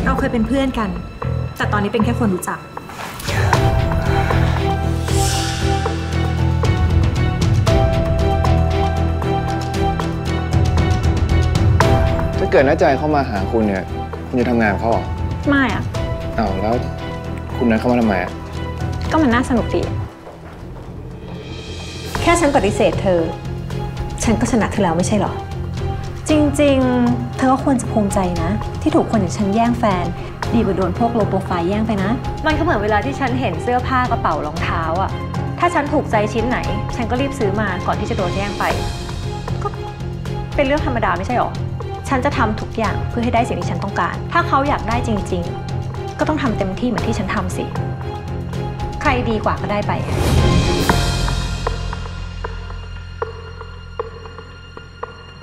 เราเคยเป็นเพื่อนกันแต่ตอนนี้เป็นแค่คนรู้จักถ้าเกิดน้าใจเข้ามาหาคุณเนี่ยคุณจะทำงานเขาหรอไม่อะอ้าวแล้วคุณนัดเข้ามาทำไมอะก็มันน่าสนุกดีแค่ฉันปฏิเสธเธอฉันก็ชนะเธอแล้วไม่ใช่หรอจริงๆเธอก็ควรจะภูมิใจนะที่ถูกคนอย่างฉันแย่งแฟนดีกว่าโดนพวกโลโปรไฟล์แย่งไปนะมันก็เหมือนเวลาที่ฉันเห็นเสื้อผ้ากระเป๋ารองเท้าอะถ้าฉันถูกใจชิ้นไหนฉันก็รีบซื้อมาก่อนที่จะโดนแย่งไปก็เป็นเรื่องธรรมดาไม่ใช่หรอฉันจะทำทุกอย่างเพื่อให้ได้สิ่งที่ฉันต้องการถ้าเขาอยากได้จริงๆก็ต้องทำเต็มที่เหมือนที่ฉันทำสิใครดีกว่าก็ได้ไป